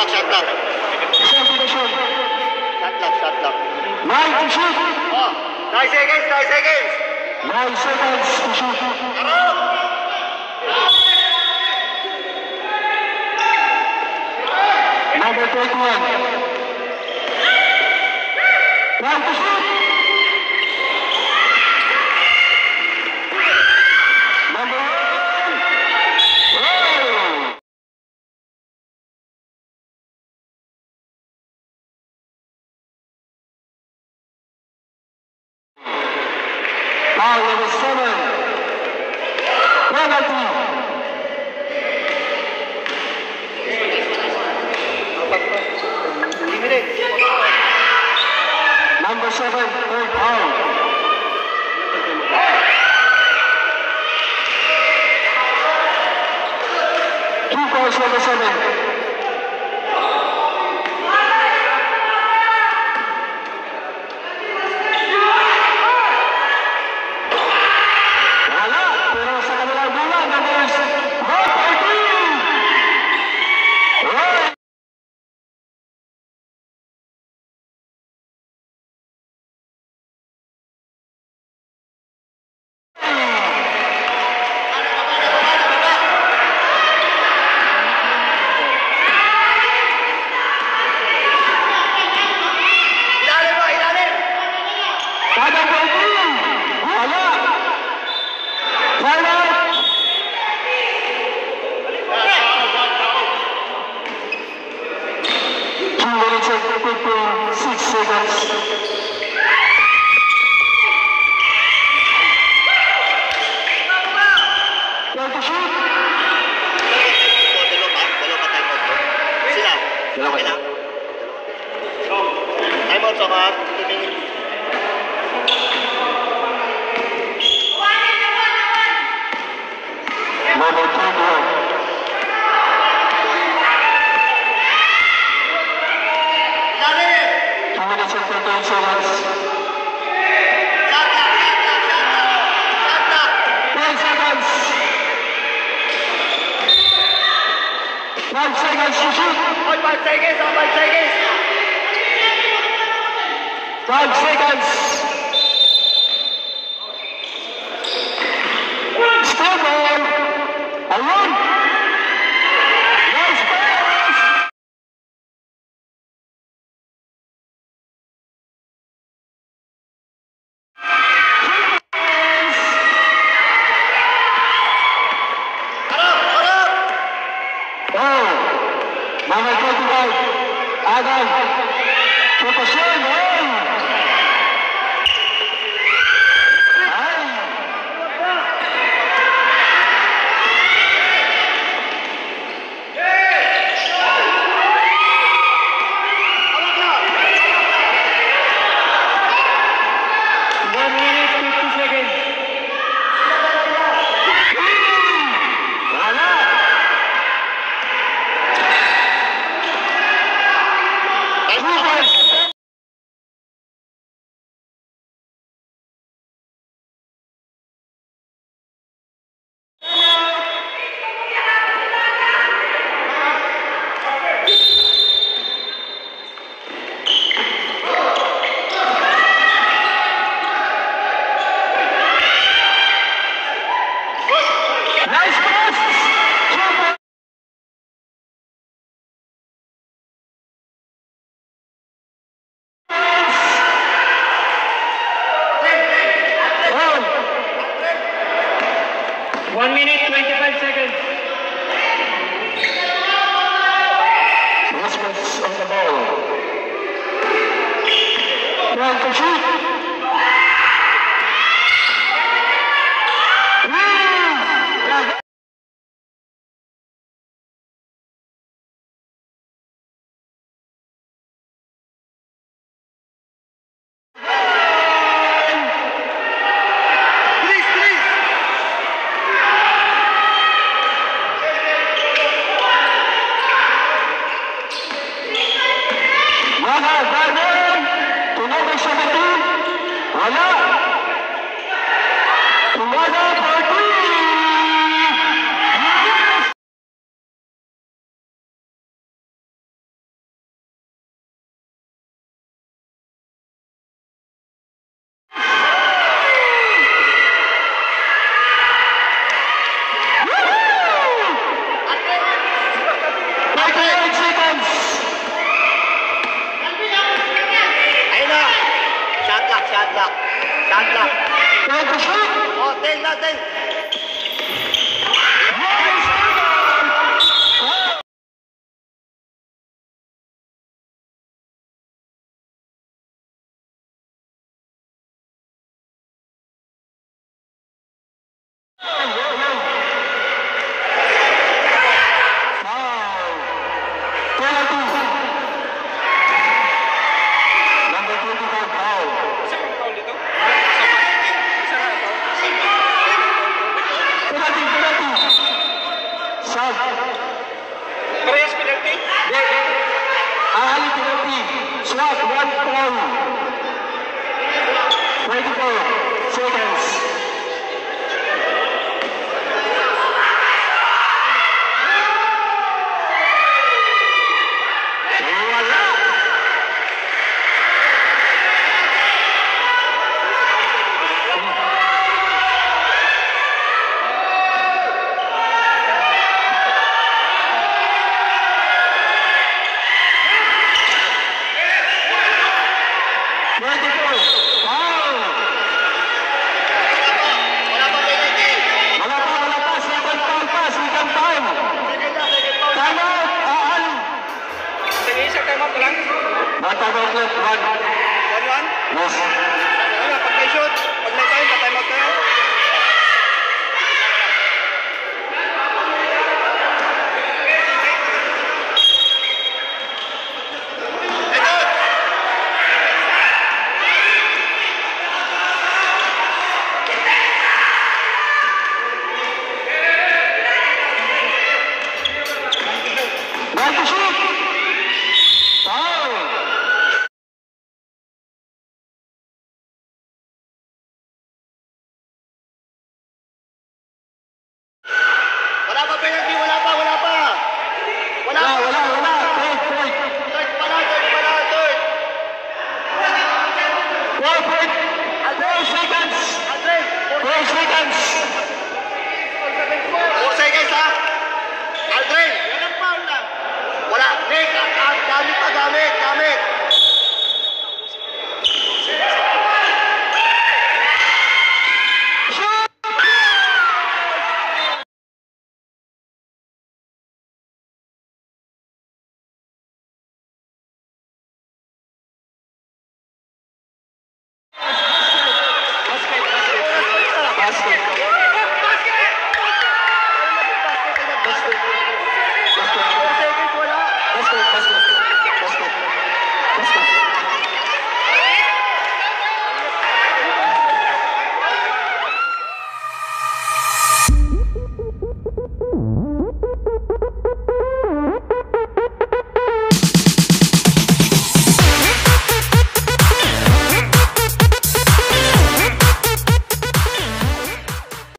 shot lock. Isang posisyon. Shot lock. 9 to shoot. Oh, 9 seconds, 9 seconds. 9 seconds to shoot. Number 21. 9 to shoot. Number 1. Foul number 7. Penalty. Number 7, third foul. 2 fouls, number 7. Wala, pero sa kanilang bola, numbers 1-14. Right. Kada ball, wala. Final. 2 minutes and 56 seconds. Time to shoot. Dalawa pa time out. Sila. Dalawa. Okay lang. Time out, Soma. 2 minutes. Number 21. 2 minutes and 13 seconds. 10 seconds. 5 seconds to shoot. 5 seconds, 5 seconds. 5 seconds. Still ball. Ayun. Nice pass. Oh, number 25, Adam. Proportion, oh. Ay. Nice pass. Oh. 1 minute, 25 seconds. Westman's on the ball. Trying to shoot. natin. Parehas penalty? Ahali penalty. Swat, 1 foul. 24 seconds. Wala. Wala pa penalty. Wala pa. Second foul pa. Second foul. Second foul. Time out. Ahali. Sige, isang time out lang. Bata ba ulit? 1-1. Yes. Ano, pag may shoot, pag may time, pa-time out kayo. One to shoot. Foul. Wala pa penalty. Wala pa. Wala pa. Wala pa. Wala. Third. Third pa na. Third. 4 seconds. Aldrin. 4 seconds. 4 seconds ha. Aldrin. Walang foul na. Wala. Nick. Gamit pa. Gamit. Basket.